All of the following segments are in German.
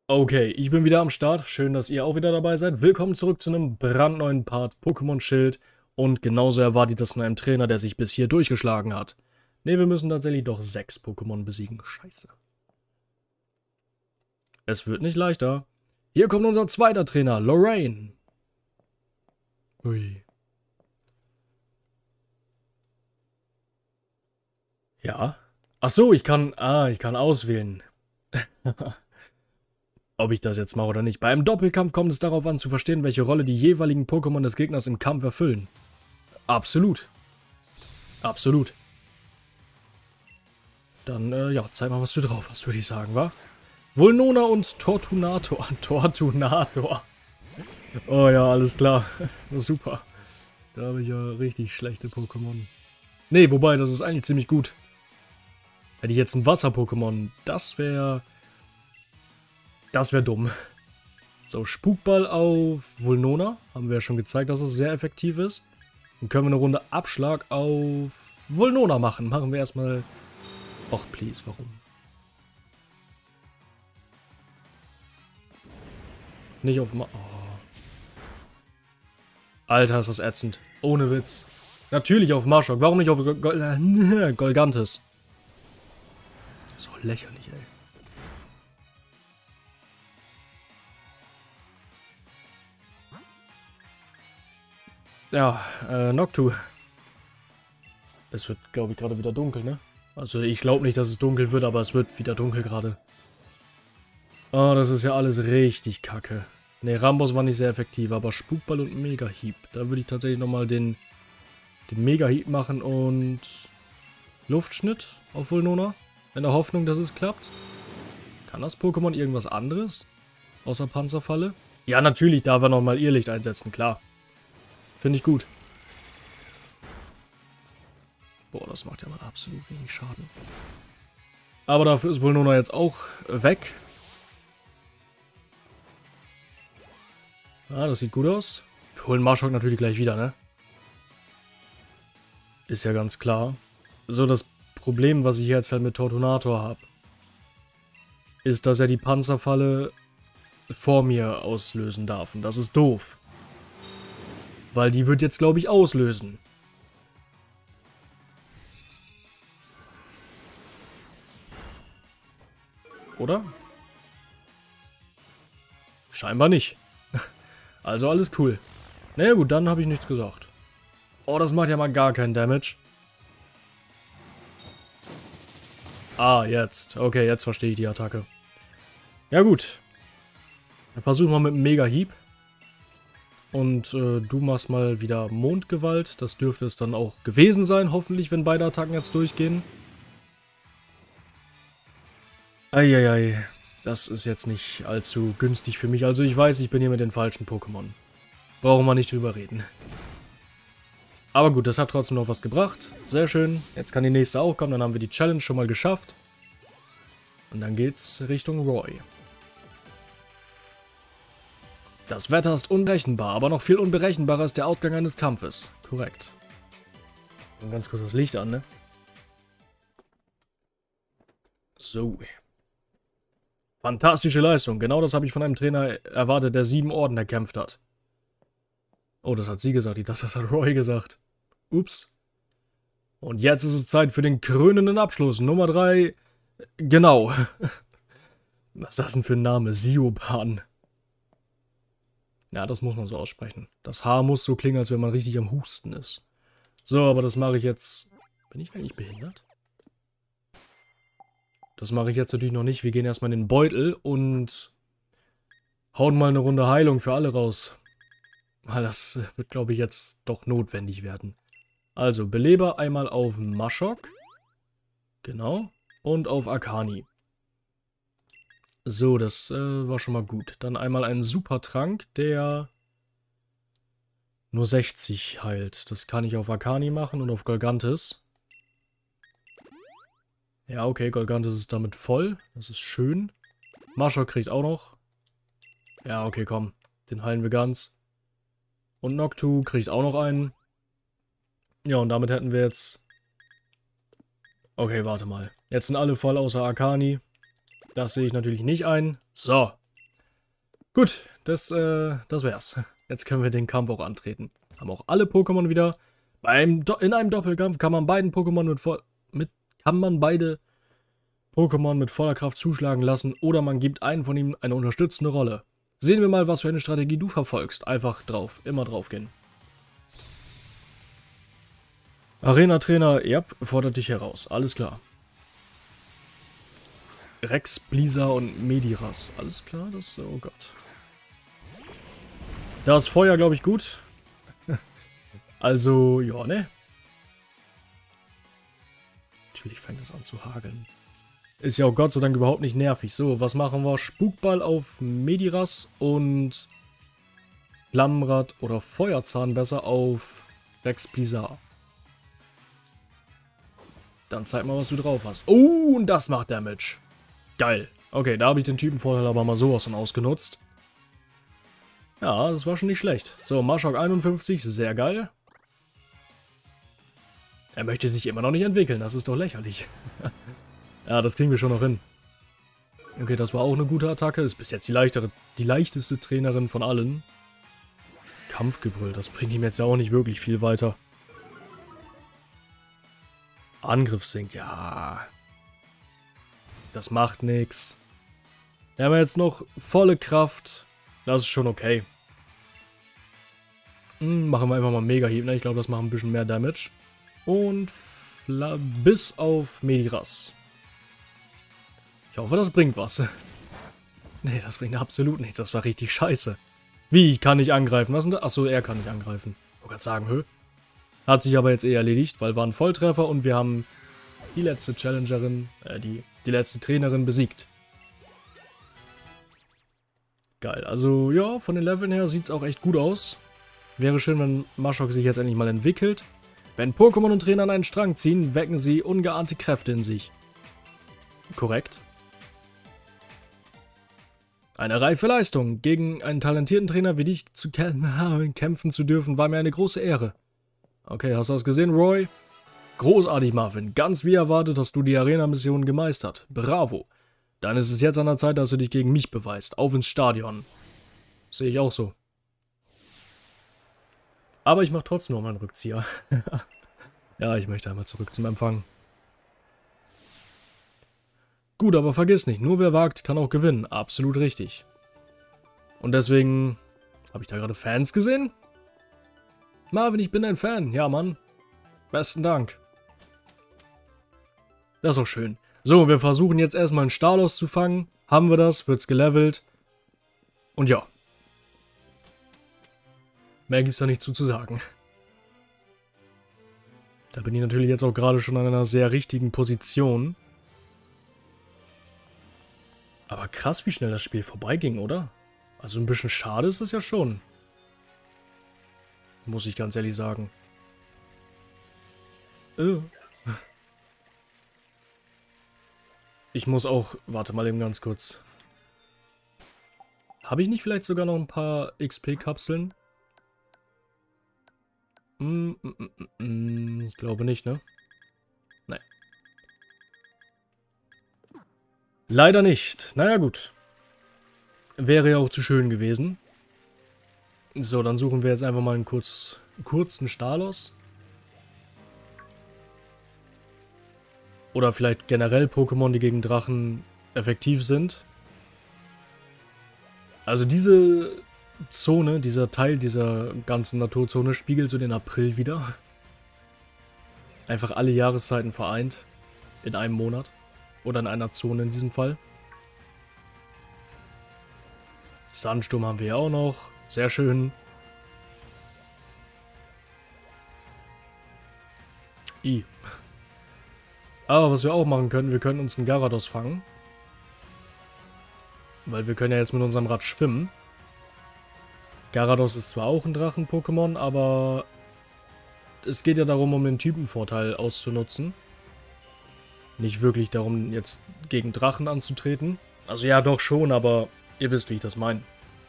Okay, ich bin wieder am Start. Schön, dass ihr auch wieder dabei seid. Willkommen zurück zu einem brandneuen Part Pokémon Schild. Und genauso erwartet das von einem Trainer, der sich bis hier durchgeschlagen hat. Ne, wir müssen tatsächlich doch 6 Pokémon besiegen. Scheiße. Es wird nicht leichter. Hier kommt unser zweiter Trainer, Lorraine. Ui. Ja. Ach so, ich kann auswählen. Ob ich das jetzt mache oder nicht. Bei einem Doppelkampf kommt es darauf an, zu verstehen, welche Rolle die jeweiligen Pokémon des Gegners im Kampf erfüllen. Absolut. Absolut. Dann, ja, zeig mal, was du drauf hast, würde ich sagen, wa? Vulnona und Tortunator. Tortunator. Oh ja, alles klar. Super. Da habe ich ja richtig schlechte Pokémon. Nee, wobei, das ist eigentlich ziemlich gut. Hätte ich jetzt ein Wasser-Pokémon, das wäre dumm. So, Spukball auf Vulnona. Haben wir ja schon gezeigt, dass es sehr effektiv ist. Dann können wir eine Runde Abschlag auf Vulnona machen. Machen wir erstmal... Och, please, warum? Nicht auf... Oh. Alter, ist das ätzend. Ohne Witz. Natürlich auf Marschok. Warum nicht auf Golgantes? So lächerlich, ey. Ja, Noctu. Es wird, glaube ich, gerade wieder dunkel, ne? Also ich glaube nicht, dass es dunkel wird, aber es wird wieder dunkel gerade. Oh, das ist ja alles richtig kacke. Ne, Rambos war nicht sehr effektiv, aber Spukball und Mega-Hieb. Da würde ich tatsächlich nochmal den Mega-Hieb machen und Luftschnitt auf Vulnona. In der Hoffnung, dass es klappt. Kann das Pokémon irgendwas anderes? Außer Panzerfalle? Ja, natürlich darf er nochmal Irrlicht einsetzen, klar. Finde ich gut. Boah, das macht ja mal absolut wenig Schaden. Aber dafür ist Vulnona jetzt auch weg. Ah, das sieht gut aus. Wir holen Marschok natürlich gleich wieder, ne? Ist ja ganz klar. So, das Problem, was ich jetzt halt mit Tortunator habe, ist, dass er die Panzerfalle vor mir auslösen darf. Und das ist doof. Weil die wird jetzt, glaube ich, auslösen. Oder? Scheinbar nicht. Also alles cool. Naja gut, dann habe ich nichts gesagt. Oh, das macht ja mal gar keinen Damage. Ah, jetzt. Okay, jetzt verstehe ich die Attacke. Ja gut. Dann versuchen wir mit dem Mega-Hieb. Und du machst mal wieder Mondgewalt. Das dürfte es dann auch gewesen sein, hoffentlich, wenn beide Attacken jetzt durchgehen. Eieiei. Das ist jetzt nicht allzu günstig für mich. Also ich weiß, ich bin hier mit den falschen Pokémon. Brauchen wir nicht drüber reden. Aber gut, das hat trotzdem noch was gebracht. Sehr schön. Jetzt kann die nächste auch kommen. Dann haben wir die Challenge schon mal geschafft. Und dann geht's Richtung Roy. Das Wetter ist unberechenbar, aber noch viel unberechenbarer ist der Ausgang eines Kampfes. Korrekt. Und ganz kurz das Licht an, ne? So. Fantastische Leistung. Genau das habe ich von einem Trainer erwartet, der 7 Orden erkämpft hat. Oh, das hat sie gesagt. Ich dachte, das hat Roy gesagt. Ups. Und jetzt ist es Zeit für den krönenden Abschluss. Nummer 3. Genau. Was ist das denn für ein Name? Sioban. Ja, das muss man so aussprechen. Das Haar muss so klingen, als wenn man richtig am Husten ist. So, aber das mache ich jetzt... Bin ich eigentlich behindert? Das mache ich jetzt natürlich noch nicht. Wir gehen erstmal in den Beutel und hauen mal eine Runde Heilung für alle raus. Weil das wird, glaube ich, jetzt doch notwendig werden. Also, Beleber einmal auf Marschok. Genau. Und auf Akani. So, das war schon mal gut. Dann einmal einen Supertrank, der nur 60 heilt. Das kann ich auf Akani machen und auf Golgantes. Ja, okay, Golgantes ist damit voll. Das ist schön. Marschok kriegt auch noch. Ja, okay, komm. Den heilen wir ganz. Und Noctu kriegt auch noch einen. Ja, und damit hätten wir jetzt... Okay, warte mal. Jetzt sind alle voll außer Akani. Das sehe ich natürlich nicht ein. So. Gut, das wär's. Jetzt können wir den Kampf auch antreten. Haben auch alle Pokémon wieder. In einem Doppelkampf kann man beide Pokémon mit voller Kraft zuschlagen lassen oder man gibt einen von ihnen eine unterstützende Rolle. Sehen wir mal, was für eine Strategie du verfolgst. Einfach drauf, immer drauf gehen. Arena-Trainer, ja, fordert dich heraus. Alles klar. Rex, Blizzard und Mediras. Alles klar, oh Gott. Da ist Feuer, glaube ich, gut. Also, ja, ne? Natürlich fängt es an zu hageln. Ist ja auch Gott sei Dank überhaupt nicht nervig. So, was machen wir? Spukball auf Mediras und Flammenrad oder Feuerzahn besser auf Rex Blizzard. Dann zeig mal, was du drauf hast. Oh, und das macht Damage. Geil. Okay, da habe ich den Typenvorteil aber mal sowas von ausgenutzt. Ja, das war schon nicht schlecht. So, Marshok 51, sehr geil. Er möchte sich immer noch nicht entwickeln, das ist doch lächerlich. Ja, das kriegen wir schon noch hin. Okay, das war auch eine gute Attacke. Ist bis jetzt die leichteste Trainerin von allen. Kampfgebrüll, das bringt ihm jetzt ja auch nicht wirklich viel weiter. Angriff sinkt, ja. Das macht nichts. Wir haben jetzt noch volle Kraft. Das ist schon okay. Machen wir einfach mal Mega-Hieb, ne? Ich glaube, das macht ein bisschen mehr Damage. Und bis auf Mediras. Ich hoffe, das bringt was. Nee, das bringt absolut nichts. Das war richtig scheiße. Wie? Ich kann nicht angreifen. Was denn da? Achso, er kann nicht angreifen. Ich wollte gerade sagen, Hat sich aber jetzt eh erledigt, weil war ein Volltreffer und wir haben die letzte Challengerin, die letzte Trainerin besiegt. Geil. Also, ja, von den Leveln her sieht es auch echt gut aus. Wäre schön, wenn Marshok sich jetzt endlich mal entwickelt. Wenn Pokémon und Trainer an einen Strang ziehen, wecken sie ungeahnte Kräfte in sich. Korrekt. Eine reife Leistung. Gegen einen talentierten Trainer wie dich kämpfen zu dürfen, war mir eine große Ehre. Okay, hast du das gesehen, Roy? Großartig, Marvin. Ganz wie erwartet hast du die Arena-Mission gemeistert. Bravo. Dann ist es jetzt an der Zeit, dass du dich gegen mich beweist. Auf ins Stadion. Sehe ich auch so. Aber ich mache trotzdem noch mal einen Rückzieher. Ja, ich möchte einmal zurück zum Empfang. Gut, aber vergiss nicht, nur wer wagt, kann auch gewinnen. Absolut richtig. Und deswegen... Habe ich da gerade Fans gesehen? Marvin, ich bin ein Fan. Ja, Mann. Besten Dank. Das ist auch schön. So, wir versuchen jetzt erstmal einen Stalos zu fangen. Haben wir das, wird's gelevelt. Und ja. Mehr gibt's da nicht zu sagen. Da bin ich natürlich jetzt auch gerade schon an einer sehr richtigen Position. Aber krass, wie schnell das Spiel vorbeiging, oder? Also ein bisschen schade ist es ja schon. Muss ich ganz ehrlich sagen. Ich muss auch... Warte mal eben ganz kurz. Habe ich nicht vielleicht sogar noch ein paar XP-Kapseln? Ich glaube nicht, ne? Nein. Leider nicht. Naja, gut. Wäre ja auch zu schön gewesen. So, dann suchen wir jetzt einfach mal einen kurzen Stalos. Oder vielleicht generell Pokémon, die gegen Drachen effektiv sind. Also diese Zone, dieser Teil dieser ganzen Naturzone spiegelt so den April wider. Einfach alle Jahreszeiten vereint. In einem Monat. Oder in einer Zone in diesem Fall. Sandsturm haben wir ja auch noch. Sehr schön. Aber was wir auch machen können, wir können uns einen Gyarados fangen. Weil wir können ja jetzt mit unserem Rad schwimmen. Gyarados ist zwar auch ein Drachen-Pokémon, aber es geht ja darum, um den Typenvorteil auszunutzen. Nicht wirklich darum, jetzt gegen Drachen anzutreten. Also ja, doch schon, aber ihr wisst, wie ich das meine.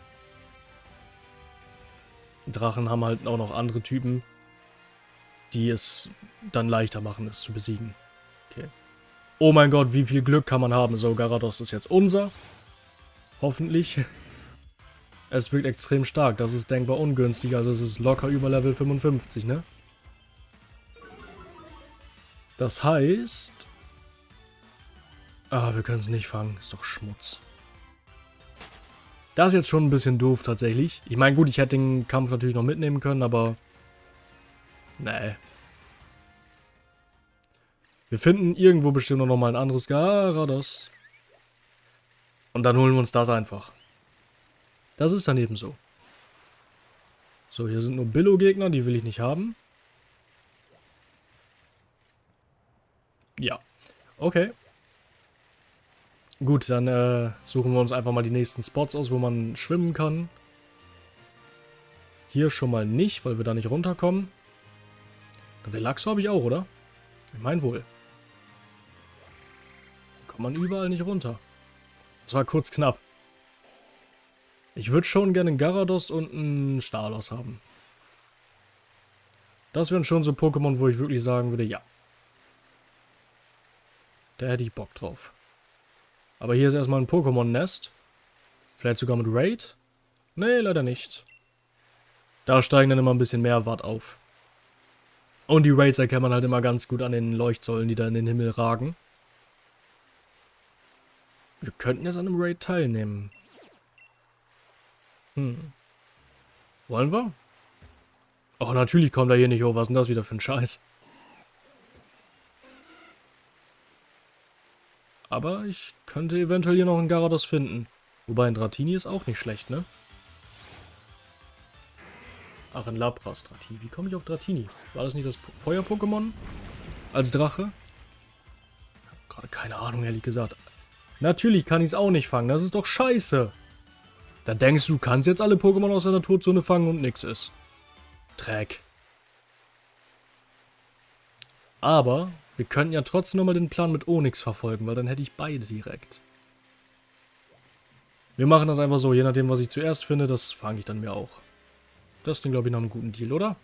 Drachen haben halt auch noch andere Typen, die es dann leichter machen, es zu besiegen. Okay. Oh mein Gott, wie viel Glück kann man haben? So, Gyarados ist jetzt unser. Hoffentlich. Es wirkt extrem stark. Das ist denkbar ungünstig. Also es ist locker über Level 55, ne? Das heißt... Ah, wir können es nicht fangen. Ist doch Schmutz. Das ist jetzt schon ein bisschen doof tatsächlich. Ich meine, gut, ich hätte den Kampf natürlich noch mitnehmen können, aber... Nee. Wir finden irgendwo bestimmt noch mal ein anderes Garados. Und dann holen wir uns das einfach. Das ist dann eben so. So, hier sind nur Billo-Gegner, die will ich nicht haben. Ja. Okay. Gut, dann suchen wir uns einfach mal die nächsten Spots aus, wo man schwimmen kann. Hier schon mal nicht, weil wir da nicht runterkommen. Relaxo habe ich auch, oder? Ich meine wohl. Kommt man überall nicht runter. Das war kurz knapp. Ich würde schon gerne einen Garados und einen Stalos haben. Das wären schon so Pokémon, wo ich wirklich sagen würde, ja. Da hätte ich Bock drauf. Aber hier ist erstmal ein Pokémon-Nest. Vielleicht sogar mit Raid? Nee, leider nicht. Da steigen dann immer ein bisschen mehr Watt auf. Und die Raids erkennt man halt immer ganz gut an den Leuchtsäulen, die da in den Himmel ragen. Wir könnten jetzt an einem Raid teilnehmen. Wollen wir? Oh, natürlich kommt er hier nicht hoch. Was ist denn das wieder für ein Scheiß? Aber ich könnte eventuell hier noch einen Garados finden. Wobei ein Dratini ist auch nicht schlecht, ne? Ach, ein Lapras Dratini. Wie komme ich auf Dratini? War das nicht das Feuer-Pokémon? Als Drache? Gerade keine Ahnung, ehrlich gesagt. Natürlich kann ich es auch nicht fangen. Das ist doch scheiße. Da denkst du, du kannst jetzt alle Pokémon aus der Naturzone fangen und nix ist. Dreck. Aber wir könnten ja trotzdem nochmal den Plan mit Onix verfolgen, weil dann hätte ich beide direkt. Wir machen das einfach so, je nachdem, was ich zuerst finde, das fange ich dann mir auch. Das klingt, glaube ich, nach einem guten Deal, oder?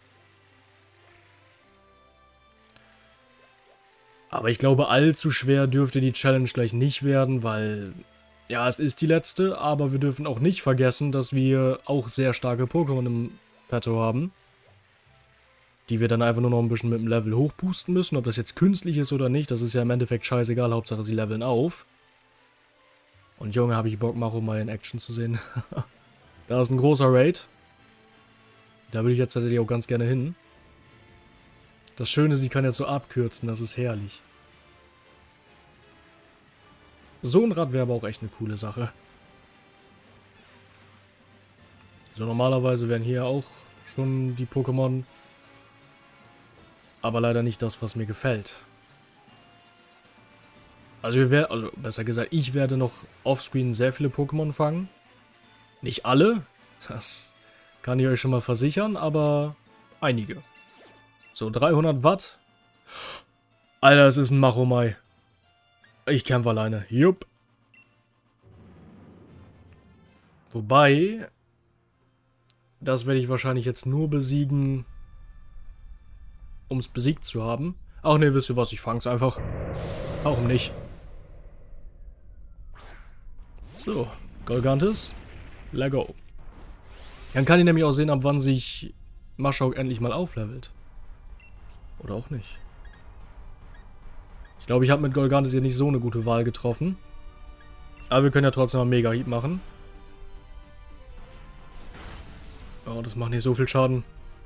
Aber ich glaube, allzu schwer dürfte die Challenge gleich nicht werden, weil... Ja, es ist die letzte, aber wir dürfen auch nicht vergessen, dass wir auch sehr starke Pokémon im Petto haben. Die wir dann einfach nur noch ein bisschen mit dem Level hochboosten müssen. Ob das jetzt künstlich ist oder nicht, das ist ja im Endeffekt scheißegal. Hauptsache sie leveln auf. Und Junge, habe ich Bock, Macho mal in Action zu sehen. Da ist ein großer Raid. Da würde ich jetzt tatsächlich auch ganz gerne hin. Das Schöne ist, sie kann jetzt so abkürzen. Das ist herrlich. So ein Rad wäre aber auch echt eine coole Sache. So, normalerweise wären hier auch schon die Pokémon. Aber leider nicht das, was mir gefällt. Also, besser gesagt, ich werde noch offscreen sehr viele Pokémon fangen. Nicht alle, das kann ich euch schon mal versichern, aber einige. So, 300 Watt. Alter, es ist ein Machomai. Ich kämpfe alleine. Jupp. Wobei, das werde ich wahrscheinlich jetzt nur besiegen, um es besiegt zu haben. Ach ne, wisst ihr was, ich fang's einfach. Warum nicht? So, Golgantis, let go. Dann kann ich nämlich auch sehen, ab wann sich Maschok endlich mal auflevelt. Oder auch nicht. Ich glaube, ich habe mit Golgantis hier nicht so eine gute Wahl getroffen. Aber wir können ja trotzdem mal Mega-Hieb machen. Oh, das macht nicht so viel Schaden.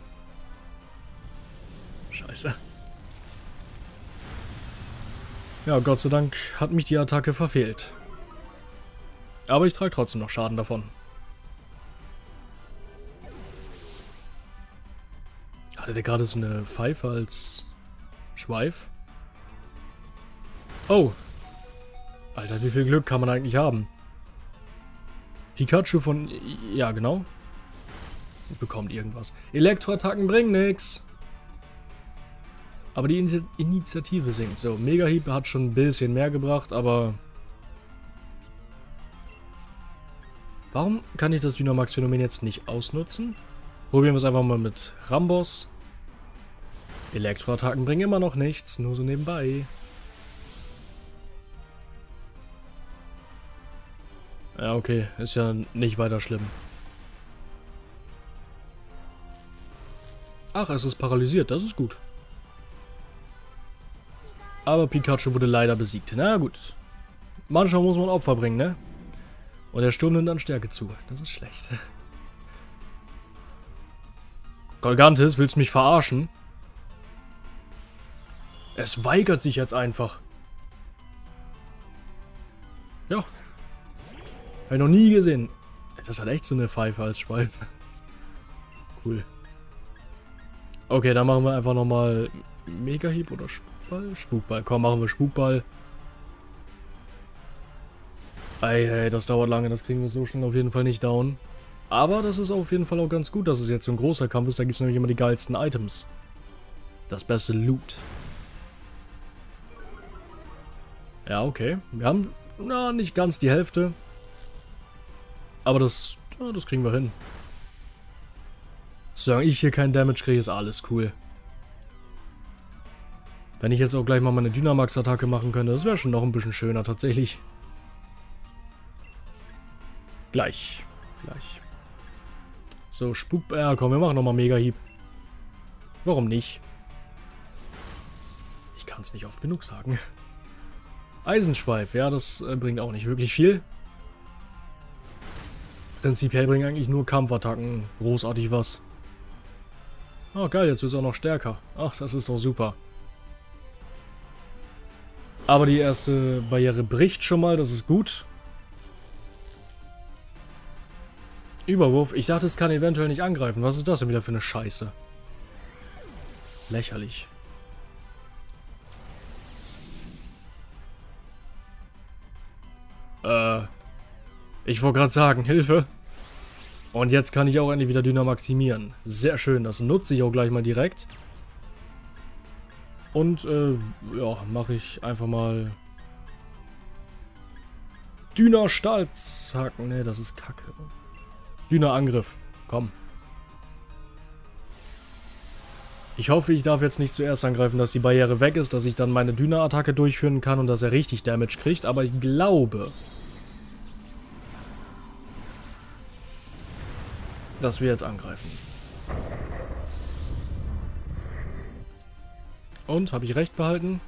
Scheiße. Ja, Gott sei Dank hat mich die Attacke verfehlt. Aber ich trage trotzdem noch Schaden davon. Hatte der gerade so eine Pfeife als Schweif? Oh. Alter, wie viel Glück kann man eigentlich haben? Pikachu von... Ja, genau. Bekommt irgendwas. Elektroattacken bringen nix. Aber die Initiative sinkt. So, Mega-Hieb hat schon ein bisschen mehr gebracht, aber... Warum kann ich das Dynamax-Phänomen jetzt nicht ausnutzen? Probieren wir es einfach mal mit Rambos. Elektroattacken bringen immer noch nichts, nur so nebenbei. Ja, okay, ist ja nicht weiter schlimm. Ach, es ist paralysiert, das ist gut. Aber Pikachu wurde leider besiegt. Na gut. Manchmal muss man Opfer bringen, ne? Und der Sturm nimmt dann Stärke zu. Das ist schlecht. Golgantis, willst du mich verarschen? Es weigert sich jetzt einfach. Ja. Hab ich noch nie gesehen. Das hat echt so eine Pfeife als Schweif. Cool. Okay, dann machen wir einfach nochmal Mega-Hieb oder Spukball? Spukball. Komm, machen wir Spukball. Ey, das dauert lange. Das kriegen wir so schnell auf jeden Fall nicht down. Aber das ist auf jeden Fall auch ganz gut, dass es jetzt so ein großer Kampf ist. Da gibt es nämlich immer die geilsten Items. Das beste Loot. Ja, okay. Wir haben, na, nicht ganz die Hälfte. Aber das kriegen wir hin. Solange ich hier keinen Damage kriege, ist alles cool. Wenn ich jetzt auch gleich mal meine Dynamax-Attacke machen könnte, das wäre schon noch ein bisschen schöner tatsächlich. Gleich. So, ja komm, wir machen nochmal Mega-Hieb. Warum nicht? Ich kann es nicht oft genug sagen. Eisenschweif, ja, das bringt auch nicht wirklich viel. Prinzipiell bringen eigentlich nur Kampfattacken großartig was. Oh geil, jetzt wird es auch noch stärker. Ach, das ist doch super. Aber die erste Barriere bricht schon mal, das ist gut. Überwurf, ich dachte, es kann eventuell nicht angreifen. Was ist das denn wieder für eine Scheiße? Lächerlich. Ich wollte gerade sagen, Hilfe. Und jetzt kann ich auch endlich wieder Dynamaximieren. Sehr schön, das nutze ich auch gleich mal direkt. Und, ja, mache ich einfach mal Dyna-Stahlzacken. Ne, das ist Kacke. Dyna-Angriff. Komm. Ich hoffe, ich darf jetzt nicht zuerst angreifen, dass die Barriere weg ist, dass ich dann meine Dyna-Attacke durchführen kann und dass er richtig Damage kriegt. Aber ich glaube, dass wir jetzt angreifen. Und, habe ich recht behalten?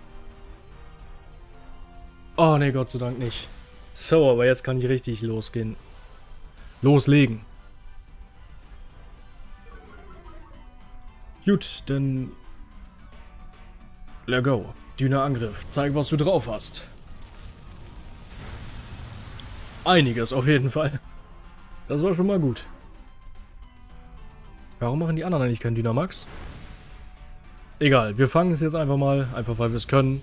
Oh ne, Gott sei Dank nicht. So, aber jetzt kann ich richtig losgehen. Loslegen. Gut, dann let go. Dyna-Angriff. Zeig, was du drauf hast. Einiges auf jeden Fall. Das war schon mal gut. Warum machen die anderen eigentlich keinen Dynamax? Egal, wir fangen es jetzt einfach mal. Einfach weil wir es können.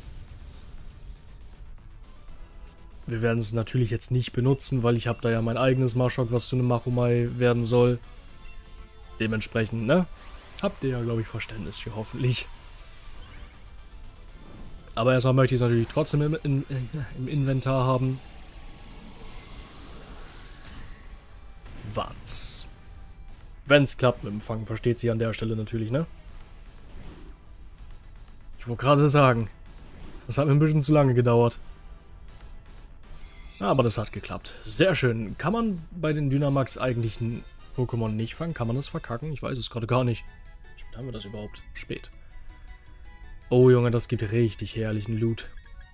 Wir werden es natürlich jetzt nicht benutzen, weil ich habe da ja mein eigenes Marschok, was zu einem Machomai werden soll. Dementsprechend, ne? Habt ihr ja, glaube ich, Verständnis für, hoffentlich. Aber erstmal möchte ich es natürlich trotzdem im Inventar haben. Watz. Wenn es klappt mit dem Fangen, versteht sie an der Stelle natürlich, ne? Ich wollte gerade sagen, das hat mir ein bisschen zu lange gedauert. Aber das hat geklappt. Sehr schön. Kann man bei den Dynamax eigentlich ein Pokémon nicht fangen? Kann man das verkacken? Ich weiß es gerade gar nicht. Spät haben wir das überhaupt? Spät. Oh Junge, das gibt richtig herrlichen Loot.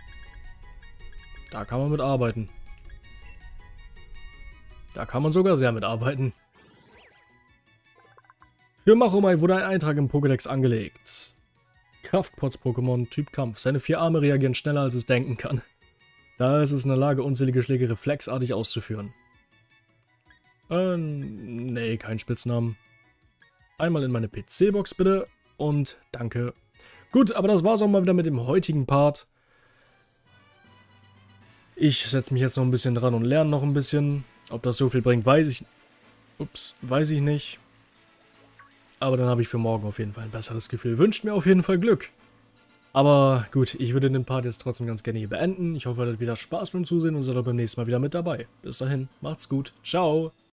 Da kann man mit arbeiten. Da kann man sogar sehr mit arbeiten. Für Machomai wurde ein Eintrag im Pokédex angelegt. Kraftpots-Pokémon, Typ Kampf. Seine 4 Arme reagieren schneller, als es denken kann. Daher ist es in der Lage, unzählige Schläge reflexartig auszuführen. Nee, kein Spitznamen. Einmal in meine PC-Box bitte und danke. Gut, aber das war's auch mal wieder mit dem heutigen Part. Ich setze mich jetzt noch ein bisschen dran und lerne noch ein bisschen. Ob das so viel bringt, weiß ich nicht. Aber dann habe ich für morgen auf jeden Fall ein besseres Gefühl. Wünscht mir auf jeden Fall Glück. Aber gut, ich würde den Part jetzt trotzdem ganz gerne hier beenden. Ich hoffe, ihr hattet wieder Spaß beim Zusehen und seid auch beim nächsten Mal wieder mit dabei. Bis dahin, macht's gut. Ciao.